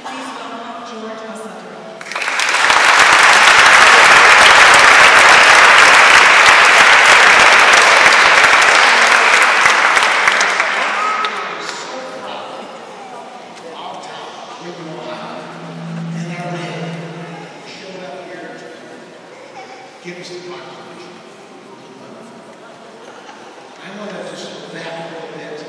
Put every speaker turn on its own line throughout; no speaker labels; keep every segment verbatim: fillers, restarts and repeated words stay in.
Please welcome George Assadorian.
Give us the proclamation. I want to just go back a little bit.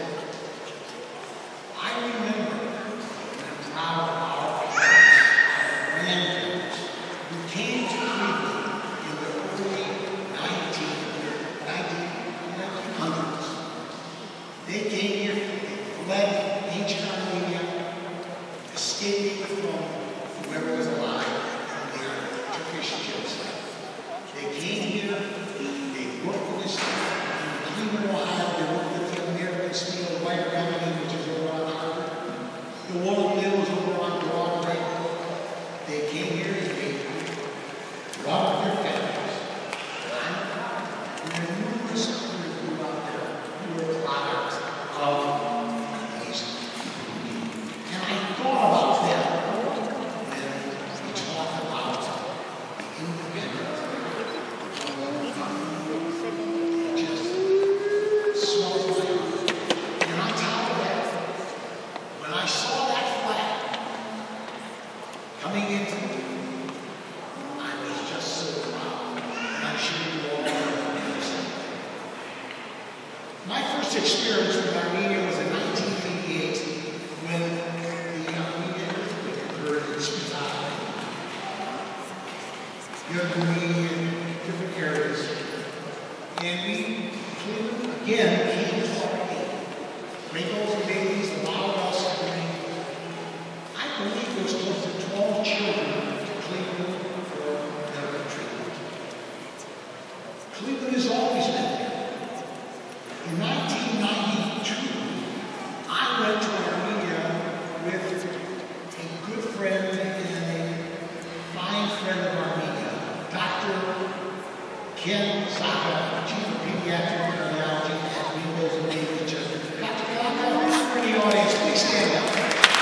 I remember, and I'm proud of our parents, our grandparents, who came to Cleveland in the early nineteen hundreds. They came here, they fled ancient Armenia, escaping from whoever was alive from their Turkish genocide. They came here, they worked in this, in Cleveland, Ohio, they worked with the American Steel Wire Company, which is over on Harvard. The Woolen Mill was over on Broadway. They came here and they brought their families. I'm proud. And there are numerous other people out there who are products of these people. And I thought about them when we talk about independence. Experience with Armenia was in nineteen eighty-eight when the Armenian earthquake occurred in Spitali. Young me in different areas. And we, Cleveland, again, came to our aid. Wrinkles and babies, the loud us screaming. I believe there was close to twelve children to Cleveland for medical treatment. Cleveland has always been there. In nineteen ninety-two, I went to Armenia with a good friend and a fine friend of Armenia, Doctor Ken Zaka, Chief of Pediatric Cardiology at Windows and David Chester. Doctor Zaka, for the audience, please stand up.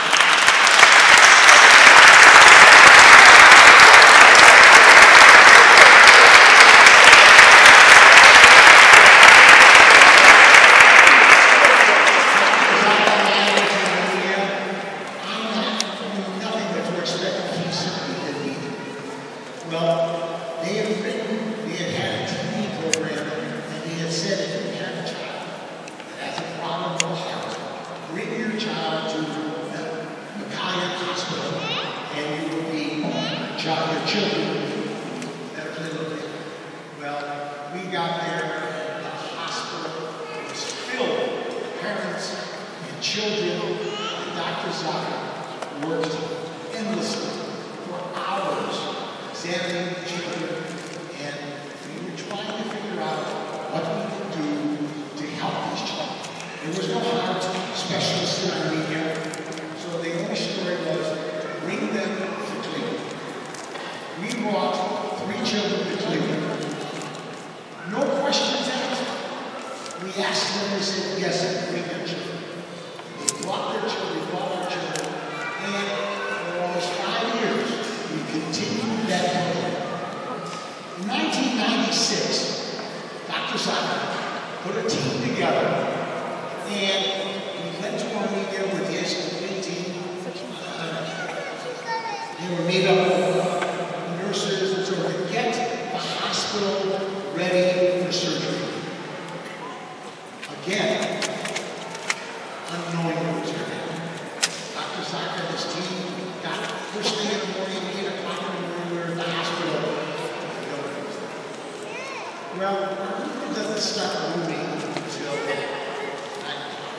Well, they had written, they had had a T V program, and they had said if you have a child that has a problem with health, bring your child to the Italian hospital, and you will be child, your children medically looked at. Well, we got there, the hospital was filled with parents and children, and Doctor Zaka worked endlessly for hours examining the children, and we were trying to figure out what we could do to help these children. There was no heart specialist in Armenia, so the only story was bring them to Cleveland. We brought three children to Cleveland. No questions asked. We asked them, they said, yes, bring their children. They brought their children, they brought our children, and for almost five years, we continued that program. In nineteen ninety-six, Doctor Zaka put a team together, and we went to Armenia with the Assadorian team. Uh, they were made up of nurses and so to get the hospital ready for surgery. Again, unknowing what was going to happen. Doctor Zaka and his team got first thing in the morning, eight o'clock in the morning, we were in the hospital. Well, our room doesn't start moving until nine o'clock.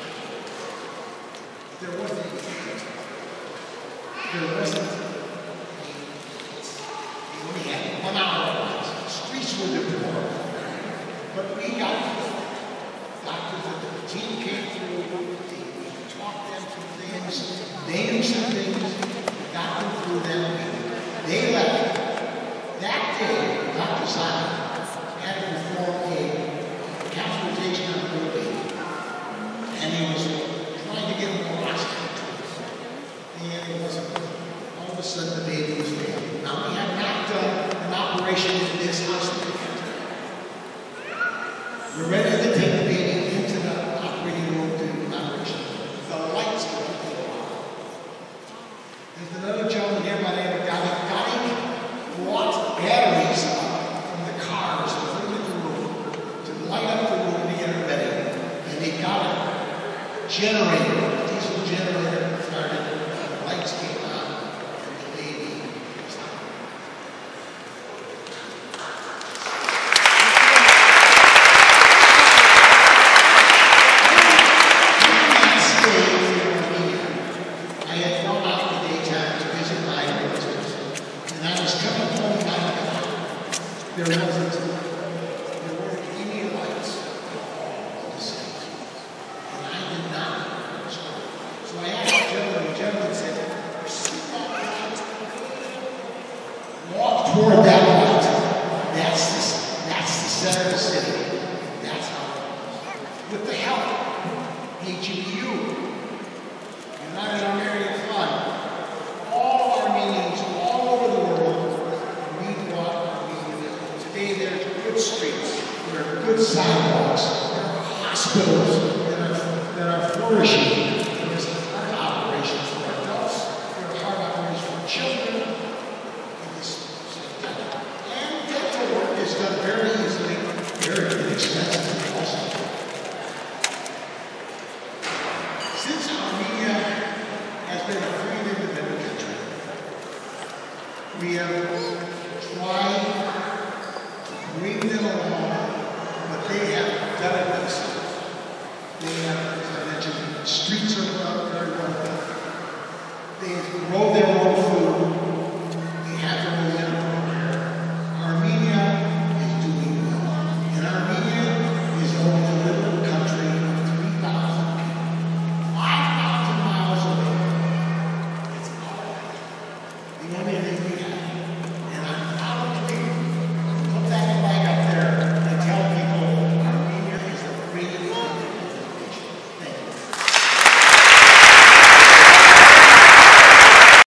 There wasn't anything. There wasn't anything. We only had one hour. The streets were deplorable. But we got through. Doctors and the team came through. We talked them through things. They knew some things. Got them through them. They left. That day, Doctor Zaka had to perform a catheterization on the baby. And he was trying to get more oxygen to us. and it wasn't. All of a sudden, the baby was dead. Now, we have not done an operation in this hospital yet. We're ready to take the baby into the operating room to do an operation. The lights go on. There's another gentleman here by the name of Gotti. Gotti brought batteries up from the cars to put in the room to light up the room to get it ready. And they got a generator, a diesel generator started, and the lights came on, and the baby was out. I had gone out in the daytime to visit my relatives, and I was coming home at nine o'clock. There wasn't, there weren't any lights at all in the city, and I did not know. So I asked the gentleman, the gentleman said, "See that light? Walk toward that light. That's the, that's the center of the city. That's how it is. With the help, H B U, United Armenian Fund, all Armenians all over the world, we brought Armenia. Today there's good streets, there are good sidewalks, there are hospitals that are, that are flourishing. There's heart operations for adults, there are heart operations for children. And, this, and dental work is done very easily, very inexpensively also. Since Armenia has been a free and independent country, we have